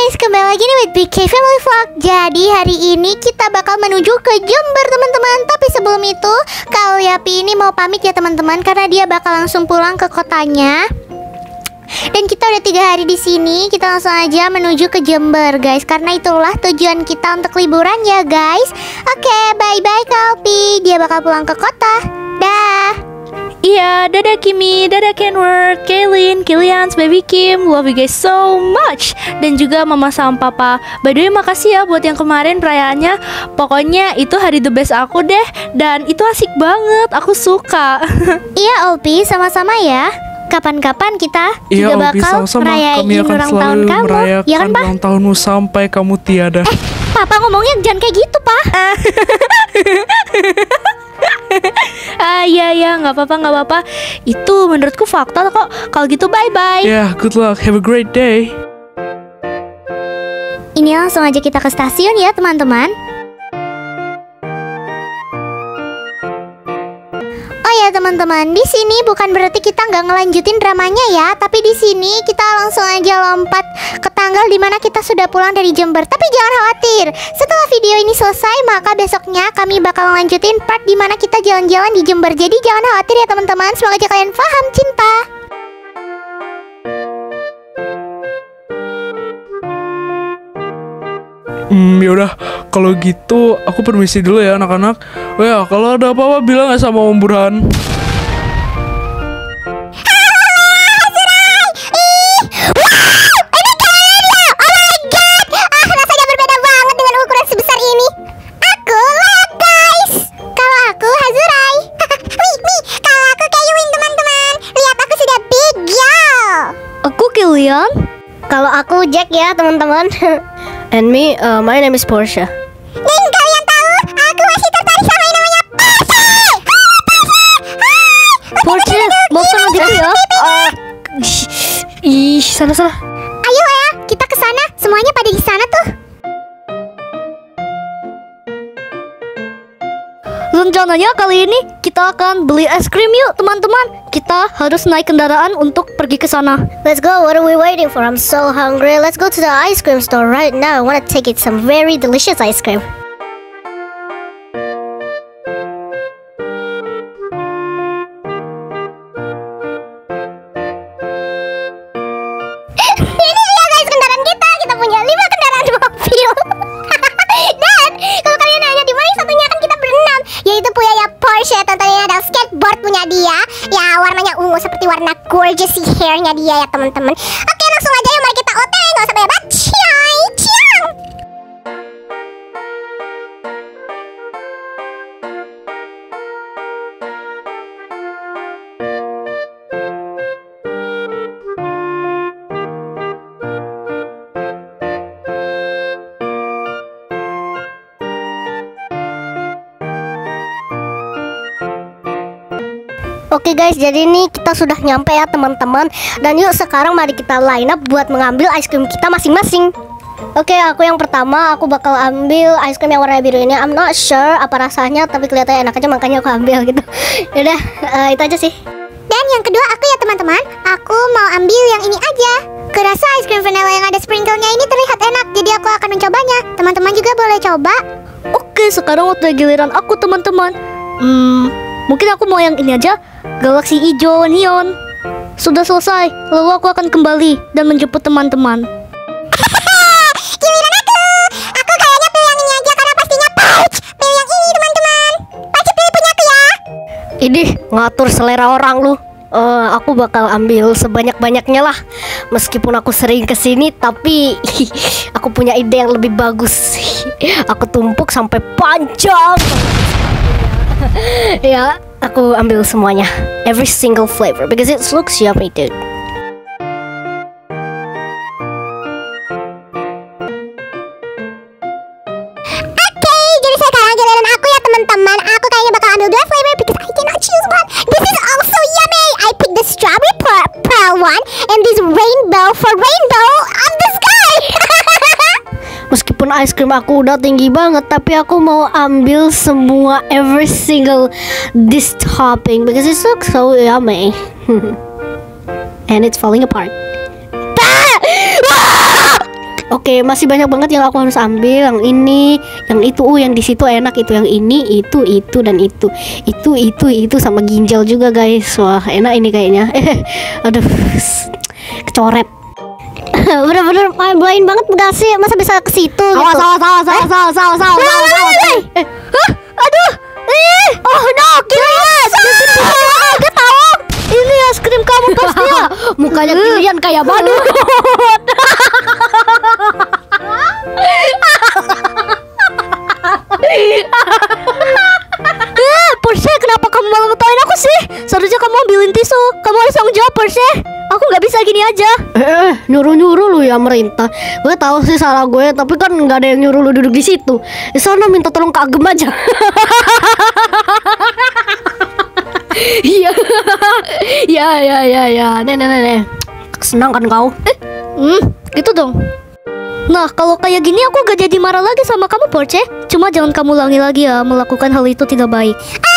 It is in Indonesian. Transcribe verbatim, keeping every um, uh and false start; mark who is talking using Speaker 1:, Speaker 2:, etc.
Speaker 1: guys, kembali lagi nih with B K Family Vlog. Jadi hari ini kita bakal menuju ke Jember teman-teman. Tapi sebelum itu, Kak Yapi ini mau pamit ya teman-teman, karena dia bakal langsung pulang ke kotanya. Dan kita udah tiga hari di sini, kita langsung aja menuju ke Jember guys, karena itulah tujuan kita untuk liburan ya guys. Oke, bye bye Kak Alpi, dia bakal pulang ke kota. Dah.
Speaker 2: Iya, dadah Kimi, dadah Kenward, Kaylin, Kilians, Baby Kim, love you guys so much. Dan juga mama sama papa. By the way, makasih ya buat yang kemarin perayaannya. Pokoknya itu hari the best aku deh. Dan itu asik banget, aku suka.
Speaker 1: Iya Alpi, sama-sama ya. Kapan-kapan kita
Speaker 3: iya,
Speaker 1: juga
Speaker 3: Opi,
Speaker 1: bakal
Speaker 3: sama-sama.
Speaker 1: merayain
Speaker 3: Kami akan
Speaker 1: ulang
Speaker 3: selalu
Speaker 1: tahun kamu.
Speaker 3: merayakan
Speaker 1: Ya kan, Pak?
Speaker 3: ulang tahunmu sampai kamu tiada.
Speaker 1: Eh, Papa ngomongnya jangan kayak gitu, Pak.
Speaker 2: Ah iya ya, nggak apa-apa nggak apa-apa. Itu menurutku fakta kok. Kalau gitu bye bye.
Speaker 3: Yeah, good luck. Have a great day.
Speaker 1: Ini langsung aja kita ke stasiun ya teman-teman. Oh ya teman-teman, di sini bukan berarti kita nggak ngelanjutin dramanya ya, tapi di sini kita langsung aja lompat ke tanggal dimana kita sudah pulang dari Jember. Tapi jangan khawatir, setelah video ini selesai maka besoknya kami bakal lanjutin part dimana kita jalan-jalan di Jember. Jadi jangan khawatir ya teman-teman, semoga aja kalian paham cinta.
Speaker 3: Hmm, yaudah, kalau gitu aku permisi dulu ya anak-anak. Oh ya, kalau ada apa-apa bilang ya sama Om Burhan.
Speaker 1: Kalau aku Jack ya teman-teman.
Speaker 4: And me, uh, my name is Portia.
Speaker 1: Dan kalian tahu, aku masih tertarik sama yang namanya Portia.
Speaker 4: Portia, mau sama gitu ya? Uh, ih, sana sana.
Speaker 1: Ayo ya, kita ke sana. Semuanya pada di sana tuh.
Speaker 4: Rencananya kali ini kita akan beli es krim yuk teman-teman. Kita harus naik kendaraan untuk pergi ke sana.
Speaker 1: Let's go. What are we waiting for? I'm so hungry. Let's go to the ice cream store right now. I want to take it some very delicious ice cream. Ini dia guys kendaraan kita. Kita punya lima kendaraan mobil. Dan kalau kalian nanya di mana satunya kan kita berenam, yaitu punya ya Porsche. Tentunya ada skateboard punya dia. Ya warnanya ungu seperti warna gorgeous si hairnya dia ya teman-teman. Oke langsung aja yuk, mari kita O T W, nggak usah banyak ciai ciang. Oke guys, jadi ini kita sudah nyampe ya teman-teman. Dan yuk sekarang mari kita line up buat mengambil ice cream kita masing-masing. Oke, aku yang pertama, aku bakal ambil ice cream yang warna biru ini. I'm not sure apa rasanya, tapi kelihatannya enak aja makanya aku ambil gitu. Yaudah, uh, itu aja sih. Dan yang kedua aku ya teman-teman, aku mau ambil yang ini aja. Kerasa ice cream vanilla yang ada sprinkle-nya ini terlihat enak, jadi aku akan mencobanya. Teman-teman juga boleh coba.
Speaker 4: Oke, sekarang waktu giliran aku teman-teman. Hmm, mungkin aku mau yang ini aja. Galaksi hijau neon. Sudah selesai, lalu aku akan kembali dan menjemput teman-teman.
Speaker 1: Giliran aku. Aku kayaknya pilih yang ini aja karena pastinya Pouch. Pilih yang ini teman-teman. Pouch pilih punya aku ya.
Speaker 4: Ini ngatur selera orang lu. Uh, aku bakal ambil sebanyak-banyaknya lah. Meskipun aku sering kesini, tapi aku punya ide yang lebih bagus. Aku tumpuk sampai panjang. Ya, aku ambil semuanya, every single flavor because it looks yummy, dude.
Speaker 1: Oke, jadi sekarang giliran aku ya teman-teman. Aku kayaknya bakal ambil dua flavor because I cannot choose one. This is also yummy. I picked the strawberry pearl, pearl one and this rainbow for rainbow of the sky.
Speaker 4: Meskipun ice cream aku udah tinggi banget, tapi aku mau ambil semua every single this topping because it looks so yummy. And it's falling apart. Oke, masih banyak banget yang aku harus ambil. Yang ini, yang itu, uh, yang di situ enak itu, yang ini, itu, itu dan itu, itu, itu, itu sama ginjal juga guys. Wah, enak ini kayaknya. Eh, aduh, kecoret.
Speaker 1: Bener-bener main banget gak sih? Masa bisa ke situ gitu?
Speaker 4: Awas, awas, awas, awas, awas, awas, awas, awas, awas.
Speaker 1: Eh, hah? Aduh, eh, oh no, Kilian, gak tahu. Ini es krim kamu pastinya.
Speaker 4: Mukanya Kilian kayak badut.
Speaker 1: Eh, Porsche, kenapa kamu malah ngetawain aku sih? Seharusnya kamu ambilin tisu. Kamu harus tanggung jawab, Porsche. Aku nggak bisa gini aja.
Speaker 4: Eh, nyuruh-nyuruh lu ya merintah. Gue tahu sih salah gue, tapi kan nggak ada yang nyuruh lu duduk di situ. Di sana minta tolong ke Agem aja. Iya, ya, ya, ya, ya. Nih, nih, nih, nih. Senang kan kau?
Speaker 1: Eh, hmm, gitu dong. Nah, kalau kayak gini aku gak jadi marah lagi sama kamu, Porsche. Cuma jangan kamu ulangi lagi ya, melakukan hal itu tidak baik.